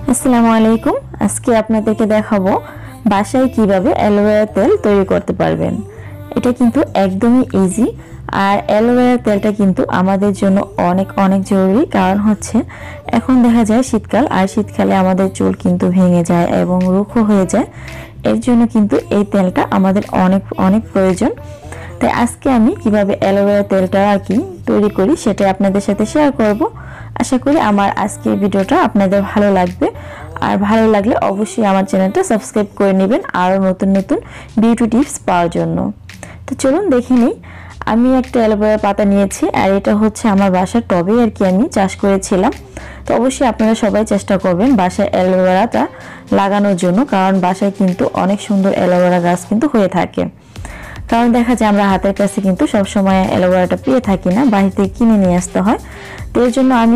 আসসালামু আলাইকুম। আজকে আপনাদেরকে দেখাবো বাসায় কিভাবে অ্যালোভেরা তেল তৈরি করতে পারবেন। এটা কিন্তু একদমই ইজি। আর অ্যালোভেরা তেলটা কিন্তু আমাদের জন্য অনেক অনেক জরুরি, কারণ হচ্ছে এখন দেখা যায় শীতকাল, আর শীতকালে আমাদের চুল কিন্তু ভেঙে যায় এবং রুক্ষ হয়ে যায়। এর জন্য কিন্তু এই তেলটা আমাদের অনেক অনেক প্রয়োজন। তাই আজকে আমি কিভাবে অ্যালোভেরা তেলটা তৈরি করি সেটা আপনাদের সাথে শেয়ার করব। আশা করি আমার আজকের ভিডিওটা আপনাদের ভালো লাগবে। আর ভালো লাগলে অবশ্যই আমার চ্যানেলটা সাবস্ক্রাইব করে নেবেন আরও নতুন নতুন বিউটি টিপস পাওয়ার জন্য। তো চলুন দেখে নিই। আমি একটা অ্যালোভেরা পাতা নিয়েছি, আর এটা হচ্ছে আমার বাসার টবে আমি চাষ করেছিলাম। তো অবশ্যই আপনারা সবাই চেষ্টা করবেন বাসায় অ্যালোভেরাটা লাগানোর জন্য, কারণ বাসায় কিন্তু অনেক সুন্দর অ্যালোভেরা গাছ কিন্তু হয়ে থাকে। কারণ দেখা যায় আমরা হাতের কাছে কিন্তু সবসময় অ্যালোভেরাটা পেয়ে থাকি না, বাহির থেকে কিনে নিয়ে আসতে হয়। তো এর জন্য আমি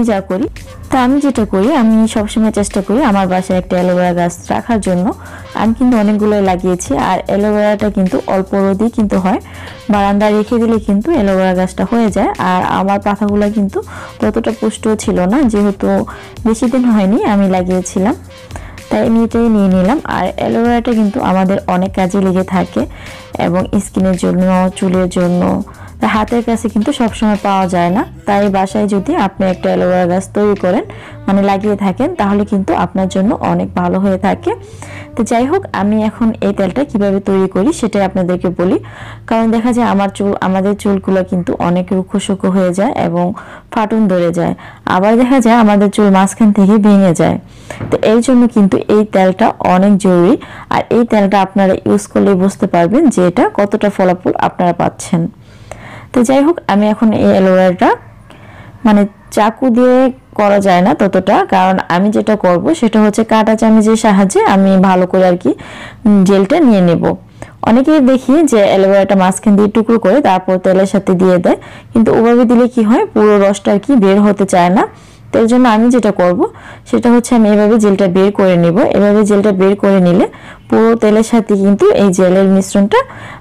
যেটা করি, আমি সবসময় চেষ্টা করি আমার বাসায় একটা অ্যালোভেরা গাছ রাখার জন্য। আমি কিন্তু অনেকগুলোই লাগিয়েছি, আর অ্যালোভেরাটা কিন্তু অল্প রোদেই কিন্তু হয়। বারান্দায় রেখে দিলে কিন্তু অ্যালোভেরা গাছটা হয়ে যায়। আর আমার পাতাগুলো কিন্তু ততটা পুষ্ট ছিল না, যেহেতু বেশি দিন হয়নি আমি লাগিয়েছিলাম, তাই আমি এটাই নিয়ে নিলাম। আর অ্যালোভেরাটা কিন্তু আমাদের অনেক কাজে লেগে থাকে, এবং স্কিনের জন্য, চুলের জন্য। হাতের কাছে কিন্তু সবসময় পাওয়া যায় না, তাই বাসায় যদি আপনি একটা অ্যালোভেরা গাছ তৈরি করেন, মানে লাগিয়ে থাকেন, তাহলে কিন্তু আপনার জন্য অনেক ভালো হয়ে থাকে। তো যাই হোক, আমি এখন এই তেলটা কিভাবে তৈরি করি সেটাই আপনাদেরকে বলি। কারণ দেখা যায় আমাদের চুলগুলো কিন্তু অনেক রুক্ষ শুকো হয়ে যায় এবং ফাটুন ধরে যায়। আবার দেখা যায় আমাদের চুল মাঝখান থেকে ভেঙে যায়। তো এই জন্য কিন্তু এই তেলটা অনেক জরুরি। আর এই তেলটা আপনারা ইউজ করলে বুঝতে পারবেন যে এটা কতটা ফলাফল আপনারা পাচ্ছেন। তো যাই হোক, আমি এখন এই অ্যালোভেরাটা মানে চাকু দিয়ে করা যায় না ততটা, কারণ আমি যেটা করব সেটা হচ্ছে কাঁটা চামচের সাহায্যে আমি ভালো করে জেলটা নিয়ে নেব। অনেকেই দেখি যে অ্যালোভেরাটা মাঝখান দিয়ে টুকরো করে তারপর তেলের সাথে দিয়ে দেয়, কিন্তু ওভাবে দিলে কি হয়, পুরো রসটা বের হতে চায় না। তো এর জন্য আমি যেটা করব সেটা হচ্ছে আমি এভাবে জেলটা বের করে নেব। এভাবে জেলটা বের করে নিলে পুরো তেলের সাথে কিন্তু এই জেলের মিশ্রণটা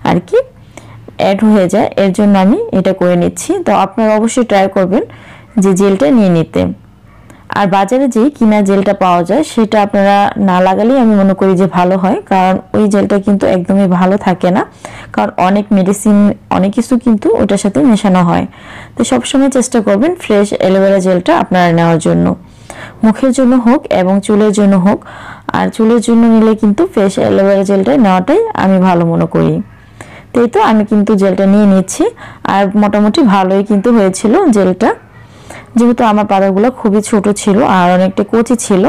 অ্যাড হয়ে যায়। এর জন্য আমি এটা করে নিচ্ছি। তো আপনারা অবশ্যই ট্রাই করবেন যে জেলটা নিয়ে নিতে। আর বাজারে যে কিনা জেলটা পাওয়া যায় সেটা আপনারা না লাগালেই আমি মনে করি যে ভালো হয়, কারণ ওই জেলটা কিন্তু একদমই ভালো থাকে না, কারণ অনেক মেডিসিন অনেক কিছু কিন্তু ওটার সাথে মেশানো হয়। তো সবসময় চেষ্টা করবেন ফ্রেশ অ্যালোভেরা জেলটা আপনারা নেওয়ার জন্য, মুখের জন্য হোক এবং চুলের জন্য হোক। আর চুলের জন্য নিলে কিন্তু ফ্রেশ অ্যালোভেরা জেলটা নেওয়াটাই আমি ভালো মনে করি। তো আমি কিন্তু জেলটা নিয়ে নিচ্ছি, আর মোটামুটি ভালোই কিন্তু হয়েছিল জেলটা, যেহেতু আমার পাতাগুলো খুবই ছোট ছিল আর অনেকটা কচি ছিল।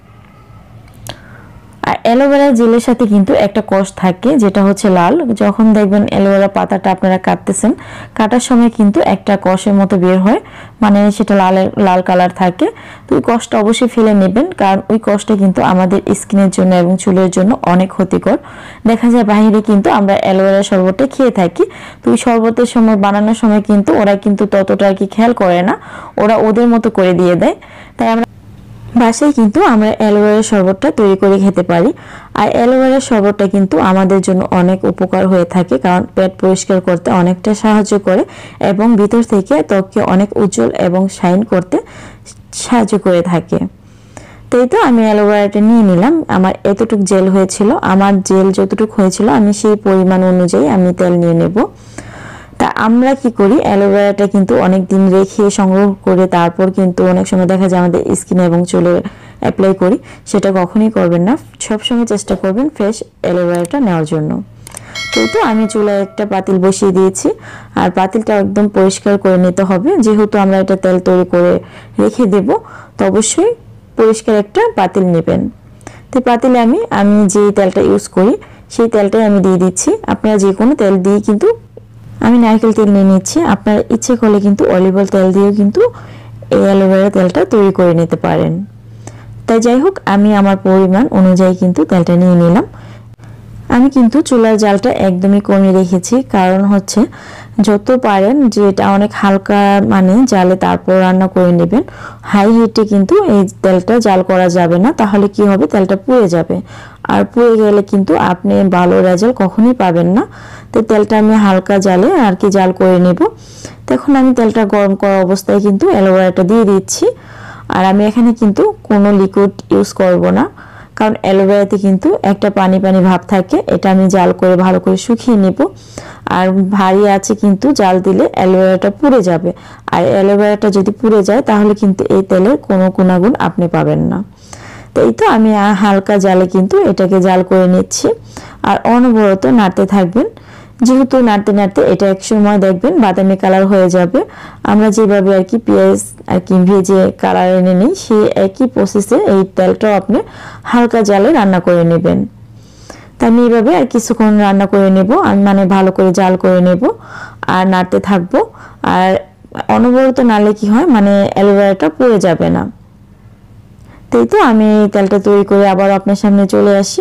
আর অ্যালোভেরা জেলের সাথে কিন্তু একটা কষ থাকে, যেটা হচ্ছে লাল। যখন দেখবেন অ্যালোভেরা পাতাটা আপনারা কাটতেছেন, কাটার সময় কিন্তু একটা কষের মতো বের হয়, মানে সেটা লাল কালার থাকে। তো ওই কষটা অবশ্যই ফেলে নেবেন, কারণ ওই কষটা কিন্তু আমাদের স্কিনের জন্য এবং চুলের জন্য অনেক ক্ষতিকর। দেখা যায় বাইরে কিন্তু আমরা অ্যালোভেরা শরবতটা খেয়ে থাকি, তো ওই শরবতের সময় বানানোর সময় কিন্তু ওরা কিন্তু ততটা খেয়াল করে না, ওরা ওদের মতো করে দিয়ে দেয়। তাই আমরা বাসায় কিন্তু আমরা অ্যালোভেরা শরবতটা তৈরি করে খেতে পারি। আর অ্যালোভেরা শরবতটা কিন্তু আমাদের জন্য অনেক উপকার হয়ে থাকে, কারণ পেট পরিষ্কার করতে অনেকটা সাহায্য করে এবং ভিতর থেকে ত্বককে অনেক উজ্জ্বল এবং শাইন করতে সাহায্য করে থাকে। তো আমি অ্যালোভেরাটা নিয়ে নিলাম। আমার এতটুকু জেল হয়েছিল, আমার জেল যতটুকু হয়েছিল আমি সেই পরিমাণ অনুযায়ী আমি তেল নিয়ে নেব। তা আমরা কি করি, অ্যালোভেরাটা কিন্তু অনেক দিন রেখে সংগ্রহ করে তারপর কিন্তু অনেক সময় দেখা যায় আমাদের স্কিনে এবং চুলে অ্যাপ্লাই করি, সেটা কখনোই করবেন না। সবসময় চেষ্টা করবেন ফ্রেশ অ্যালোভেরাটা নেওয়ার জন্য। তো আমি চুলায় একটা পাতিল বসিয়ে দিয়েছি, আর পাতিলটা একদম পরিষ্কার করে নিতে হবে, যেহেতু আমরা এটা তেল তৈরি করে রেখে দেব। তো অবশ্যই পরিষ্কার একটা পাতিল নেবেন। তো পাতিলে আমি যে তেলটা ইউজ করি সেই তেলটাই আমি দিয়ে দিচ্ছি। আপনারা যে কোনো তেল দিয়ে কিন্তু, আমি নারকেল তেল নিয়ে নিচ্ছি, আপনারা ইচ্ছে করলে কিন্তু অলিভ অয়েল তেল দিয়েও কিন্তু এই অ্যালোভেরা তেলটা তৈরি করে নিতে পারেন। তাই যাই হোক, আমি আমার পরিমাণ অনুযায়ী কিন্তু তেলটা নিয়ে নিলাম। আমি কিন্তু চুলার জালটা একদমই কমিয়ে রেখেছি, কারণ হচ্ছে যত পারেন যে এটা অনেক হালকা জালে তারপর রান্না করে নেবেন। হাই হিটে কিন্তু এই তেলটা জাল করা যাবে না, তাহলে কি হবে, তেলটা পুড়ে যাবে। আর পুড়ে গেলে কিন্তু আপনি ভালো রেজাল্ট কখনোই পাবেন না। তো তেলটা আমি হালকা জালে জাল করে নেব। তো এখন আমি তেলটা গরম করা অবস্থায় কিন্তু অ্যালোভেরাটা দিয়ে দিচ্ছি। আর আমি এখানে কিন্তু কোনো লিকুইড ইউজ করব না, কারণ অ্যালোভেরাতে কিন্তু একটা পানি পানি ভাব থাকে। এটা আমি জাল করে ভালো করে শুকিয়ে নেব। আর ভারী আছে কিন্তু জাল দিলে অ্যালোভেরাটা পুড়ে যাবে, আর অ্যালোভেরাটা যদি পুড়ে যায় তাহলে কিন্তু এই তেলের কোনো গুণাগুণ আপনি পাবেন না। তো এই তো আমি হালকা জালে কিন্তু এটাকে জাল করে নিচ্ছি, আর অনবরত নাড়তে থাকবেন। যেহেতু নাড়তে নাড়তে এটা এক সময় দেখবেন বাদামি কালার হয়ে যাবে। আমরা যেভাবে আর কি পেঁয়াজ আর কি ভেজে কালার এনে নিই, সেই একই প্রসেসে এই তেলটাও আপনি হালকা জালে রান্না করে নেবেন। তা আমি এইভাবে আর কিছুক্ষণ রান্না করে নেব, আমি মানে ভালো করে জাল করে নেব আর নাড়তে থাকবো। আর অনবরত নাড়লে কি হয়, মানে অ্যালোভেরাটা পুড়ে যাবে না। তাই তো আমি তেলটা তৈরি করে আবার আপনার সামনে চলে আসি।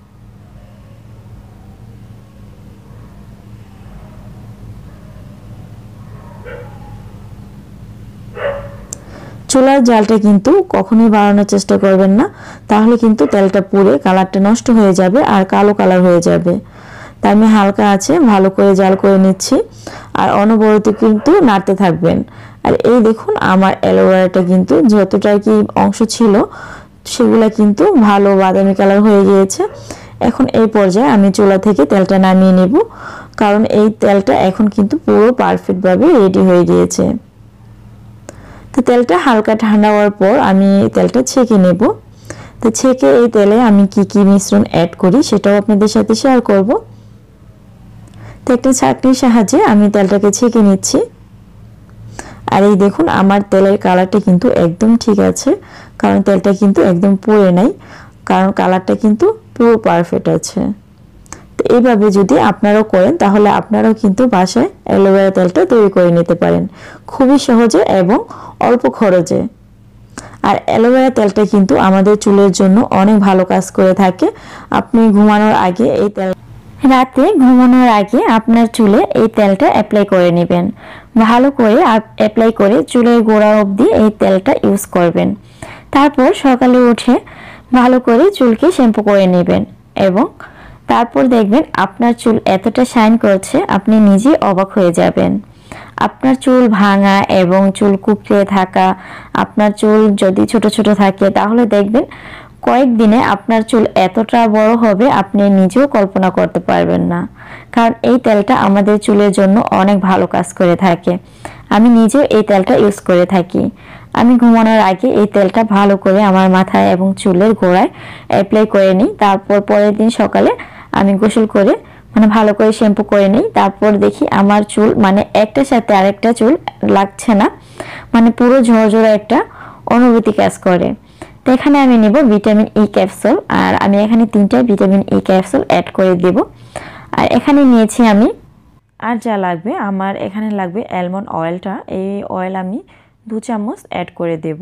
চুলার জালটা কিন্তু কখনোই বাড়ানোর চেষ্টা করবেন না, তাহলে কিন্তু তেলটা পুড়ে কালারটা নষ্ট হয়ে যাবে আর কালো কালার হয়ে যাবে। তাই আমি হালকা আছে ভালো করে জাল করে নিচ্ছি, আর অনবরত কিন্তু নাড়তে থাকবেন। আর এই দেখুন আমার অ্যালোভেরাটা কিন্তু যতটা কি অংশ ছিল সেগুলো কিন্তু ভালো বাদামি কালার হয়ে গিয়েছে। এখন এই পর্যায়ে আমি চুলা থেকে তেলটা নামিয়ে নেব, কারণ এই তেলটা এখন কিন্তু পুরো পারফেক্টভাবে রেডি হয়ে গিয়েছে। তো তেলটা হালকা ঠান্ডা হওয়ার পর আমি তেলটা ছেঁকে নেব। তো ছেঁকে এই তেলে আমি কি কি মিশ্রণ অ্যাড করি সেটাও আপনাদের সাথে শেয়ার করব। তো একটা ছাঁকনির সাহায্যে আমি তেলটাকে ছেঁকে নিচ্ছি। আর এই দেখুন আমার তেলের কালারটা কিন্তু একদম ঠিক আছে, কারণ তেলটা কিন্তু একদম পুড়ে নাই, কারণ কালারটা কিন্তু পুরো পারফেক্ট আছে। তো এইভাবে যদি আপনারাও করেন তাহলে আপনারাও কিন্তু বাসায় অ্যালোভেরা তেলটা তৈরি করে নিতে পারেন খুবই সহজে এবং অল্প খরচে। আর অ্যালোভেরা তেলটা কিন্তু আমাদের চুলের জন্য অনেক ভালো কাজ করে থাকে। আপনি ঘুমানোর আগে এই তেল রাতে ঘুমানোর আগে আপনার চুলে এই তেলটা অ্যাপ্লাই করে নেবেন। ভালো করে অ্যাপ্লাই করে চুলের গোড়া অবধি এই তেলটা ইউজ করবেন। তারপর সকালে উঠে ভালো করে চুলকে শ্যাম্পু করে নেবেন, এবং তারপর দেখবেন আপনার চুল এতটা শাইন করছে আপনি নিজেই অবাক হয়ে যাবেন। আপনার চুল ভাঙা এবং চুল কুঁকড়ে থাকা, আপনার চুল যদি ছোট ছোট থাকে তাহলে দেখবেন কয়েকদিনে আপনার চুল এতটা বড় হবে আপনি নিজেও কল্পনা করতে পারবেন না। কারণ এই তেলটা আমাদের চুলের জন্য অনেক ভালো কাজ করে থাকে। আমি নিজেও এই তেলটা ইউজ করে থাকি। আমি ঘুমানোর আগে এই তেলটা ভালো করে আমার মাথায় এবং চুলের গোড়ায় অ্যাপ্লাই করে নিই। তারপর পরের দিন সকালে আমি গোসল করে মানে ভালো করে শ্যাম্পু করে নিই। তারপর দেখি আমার চুল মানে একটার সাথে আরেকটা চুল লাগছে না, মানে পুরো ঝরঝরে একটা অনুভূতি কাজ করে। তো এখানে আমি নেব ভিটামিন ই ক্যাপসুল, আর আমি এখানে 3টা ভিটামিন ই ক্যাপসুল অ্যাড করে দেব। আর এখানে নিয়েছি আমি, আর যা লাগবে আমার এখানে লাগবে অ্যালমন্ড অয়েলটা। এই অয়েল আমি 2 চামচ অ্যাড করে দেব।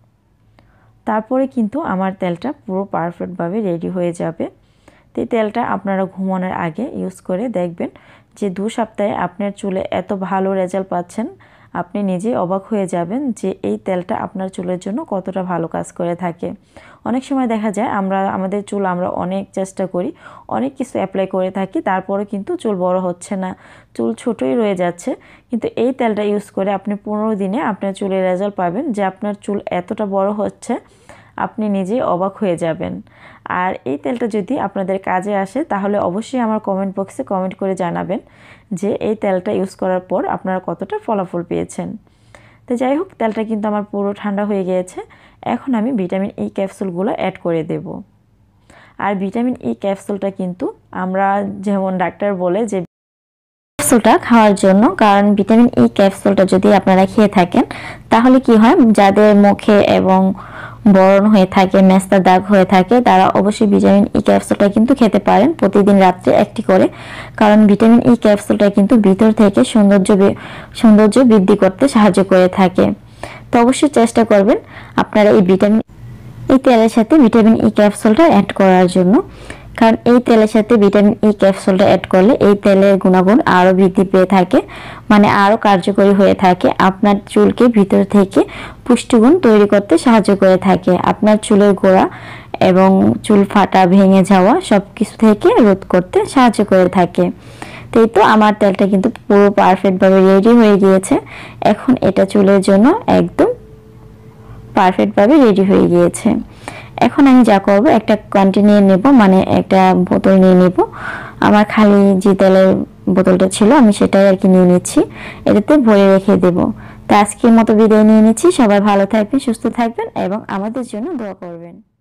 তারপরে কিন্তু আমার তেলটা পুরো পারফেক্টভাবে রেডি হয়ে যাবে। তো এই তেলটা আপনারা ঘুমানোর আগে ইউজ করে দেখবেন যে 2 সপ্তাহে আপনার চুলে এত ভালো রেজাল্ট পাচ্ছেন, আপনি নিজেই অবাক হয়ে যাবেন যে এই তেলটা আপনার চুলের জন্য কতটা ভালো কাজ করে থাকে। অনেক সময় দেখা যায় আমাদের চুল আমরা অনেক চেষ্টা করি, অনেক কিছু অ্যাপ্লাই করে থাকি, তারপরে কিন্তু চুল বড় হচ্ছে না, চুল ছোটই রয়ে যাচ্ছে। কিন্তু এই তেলটা ইউজ করে আপনি 15 দিনে আপনার চুলের রেজাল্ট পাবেন যে আপনার চুল এতটা বড় হচ্ছে, আপনি নিজেই অবাক হয়ে যাবেন। আর এই তেলটা যদি আপনাদের কাজে আসে তাহলে অবশ্যই আমার কমেন্ট বক্সে কমেন্ট করে জানাবেন যে এই তেলটা ইউজ করার পর আপনারা কতটা ফলাফল পেয়েছেন। তো যাই হোক, তেলটা কিন্তু আমার পুরো ঠান্ডা হয়ে গিয়েছে। এখন আমি ভিটামিন ই ক্যাপসুলগুলো অ্যাড করে দেব। আর ভিটামিন ই ক্যাপসুলটা কিন্তু আমরা যেমন ডাক্তার বলে যে ক্যাপসুলটা খাওয়ার জন্য, কারণ ভিটামিন ই ক্যাপসুলটা যদি আপনারা খেয়ে থাকেন তাহলে কি হয়, যাদের মুখে এবং বরণ হয়ে থাকে, মেস্তা দাগ হয়ে থাকে, তারা অবশ্যই ভিটামিন ই ক্যাপসুলটা কিন্তু খেতে পারেন প্রতিদিন রাত্রে একটি করে। কারণ ভিটামিন ই ক্যাপসুলটা কিন্তু ভিতর থেকে সৌন্দর্য বৃদ্ধি করতে সাহায্য করে থাকে। তো অবশ্যই চেষ্টা করবেন আপনারা এই তেলের সাথে ভিটামিন ই ক্যাপসুলটা অ্যাড করার জন্য, কারণ এই তেলের সাথে ভিটামিন ই ক্যাপসুলটা অ্যাড করলে এই তেলের গুণাগুণ আরও বৃদ্ধি পেয়ে থাকে, মানে আরও কার্যকরী হয়ে থাকে। আপনার চুলকে ভিতর থেকে পুষ্টিগুণ তৈরি করতে সাহায্য করে থাকে, আপনার চুলের গোড়া এবং চুল ফাটা ভেঙে যাওয়া সব কিছু থেকে রোধ করতে সাহায্য করে থাকে। তো এই তো আমার তেলটা কিন্তু পুরো পারফেক্টভাবে রেডি হয়ে গিয়েছে। এখন এটা চুলের জন্য একদম পারফেক্টভাবে রেডি হয়ে গিয়েছে। এখন আমি যা করব, একটা কন্টেনার নেব, মানে একটা বোতল নিয়ে নেব। আমার খালি যে তেলের বোতলটা ছিল আমি সেটাই আর কি নিয়ে নিচ্ছি, এটাতে ভরে রেখে দেব। তো আজকের মতো বিদায় নিয়ে নিচ্ছি। সবাই ভালো থাকবেন, সুস্থ থাকবেন এবং আমাদের জন্য দোয়া করবেন।